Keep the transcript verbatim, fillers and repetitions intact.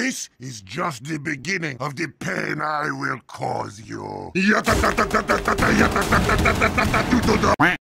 This is just the beginning of the pain I will cause you.